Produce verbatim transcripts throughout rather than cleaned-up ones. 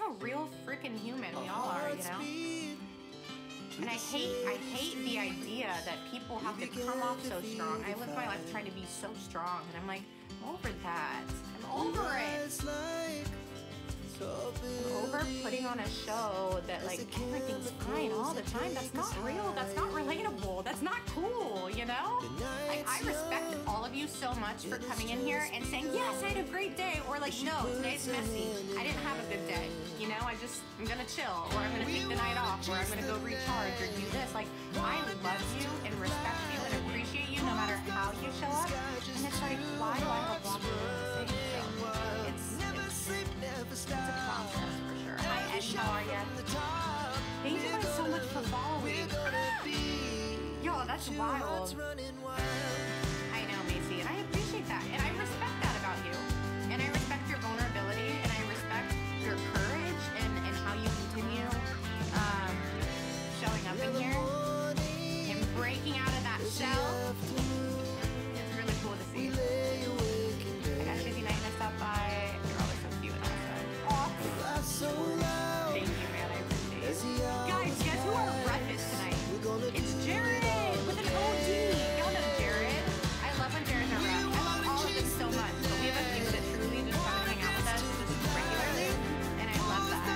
a real freaking human. We all are, you know? And I hate, I hate the idea that people have to come off so strong. I live my life trying to be so strong, and I'm like, I'm over that. I'm over it. I'm over putting on a show that like everything's fine all the time. That's not real. That's not relatable. That's not cool, you know? Like, I respect all of you so much for coming in here and saying, yes, I had a great day. Or like, no, today's messy. I didn't have a good day. You know, I just, I'm gonna chill, or I'm gonna take the night off, or I'm gonna go recharge, or do this. Like, I love you and respect you and appreciate you no matter how you show up. And it's like, why do I have a block of the same show? It's, it's, it's a process for sure. Hi, Eddie, how are ya? Thank you guys so much for following. Yo, that's wild. I know, Macy, and I appreciate that, and I respect that about you. And I respect your vulnerability, and I respect your courage and, and how you continue um, showing up in here and breaking out of that shell. It's really cool to see. I got Shizzy Knight and I stopped by. You're always so cute and awesome. Thank you, man. I appreciate it. Guys, guess who our rep is tonight? It's Jared with an O D. Y'all know Jared. I love when Jared's our rep. I love all of them so much, but we have a few that truly just come and hang out with us just regularly, and I love that.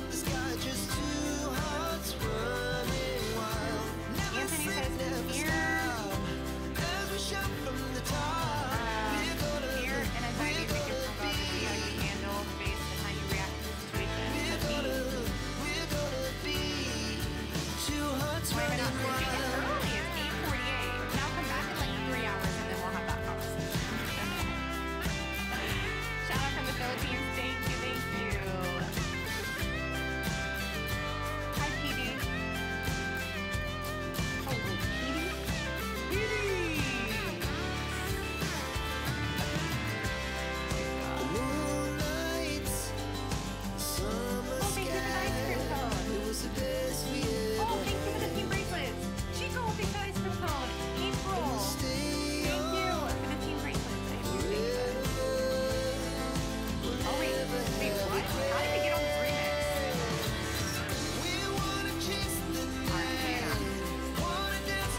Anthony says here, uh, here and anxiety is making from God to see how you handle based on how you react to the situation. Why am I not sleeping? It's early. It's eight forty-eight. Now come back in like three hours and then we'll have that conversation. Shout out from the Philippines. Thank you, thank you. Hi, P D. Oh, P D? P D! Oh, thank you for the ice cream cone. Oh, thank you for the team bracelets. Chico, thank you for the ice cream cone. April, thank you for the team bracelets. I appreciate it. Oh, wait, wait, what? How did we get on this remix? Alright, Hannah. We're gonna do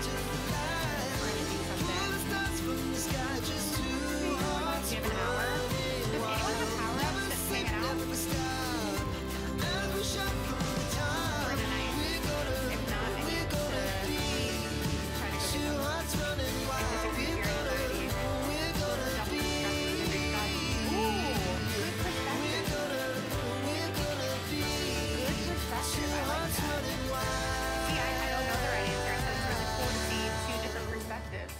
something. Do you have an hour? Does anyone have power ups that's hanging out? For tonight? If not, I need to try to go get some. I disagree with your anxiety. Double discussion with every guy. Ooh, good perspective. Good perspective. I like that. See, I, I don't know the right answer. So it's really cool to see two different perspectives.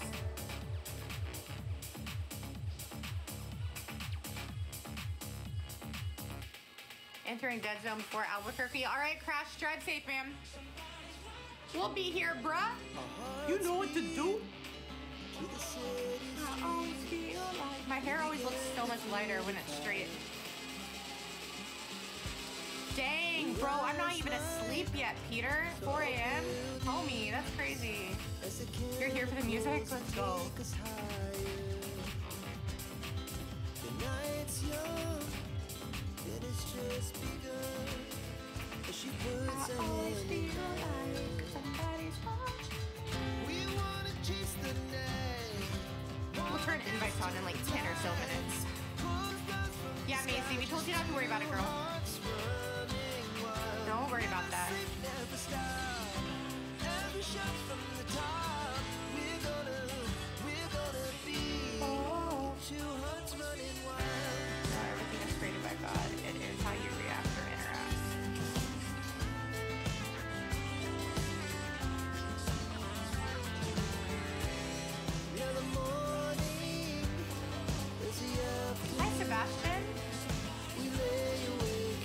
Entering dead zone before Albuquerque. All right, Crash, drive safe, man. We'll be here, bruh. You know what to do. I always feel like my hair always looks so much lighter when it's straight. Dang, bro, I'm not even asleep yet, Peter. four A M? Homie, that's crazy. You're here for the music? Let's go. It's just begun. She puts I always feel like somebody's watching. We wanna chase the night. We'll turn invites on in like ten or so minutes. Yeah, Macy, we told you not to worry about it, girl. Don't worry about that. Every shot from the top. We're gonna, we're gonna be two hearts running wild. Everything is created by God. It is how you react or interact. Yeah, the morning is the afternoon. Hi, Sebastian. We lay awake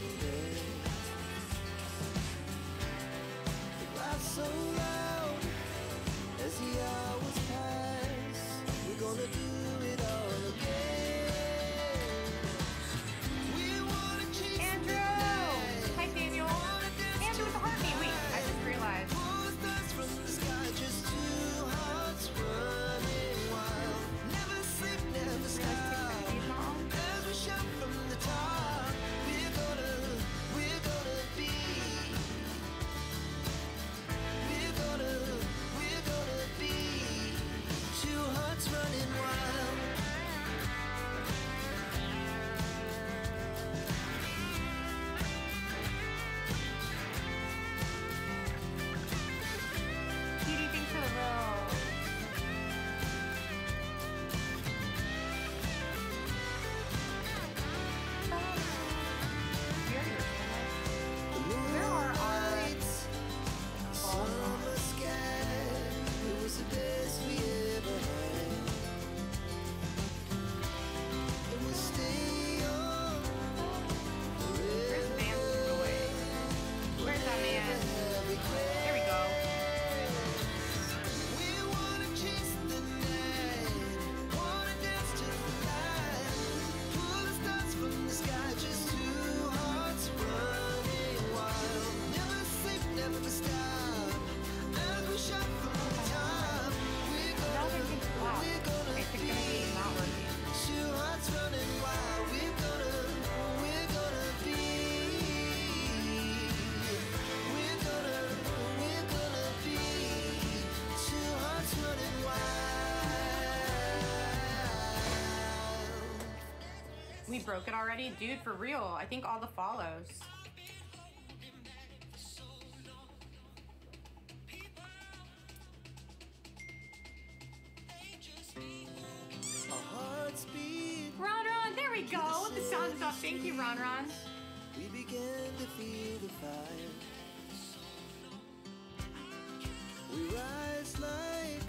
We broke it already? Dude, for real. I think all the follows. Ron Ron, there we go. The sound is off. Thank you, Ron Ron. We began to feel the fire. We rise like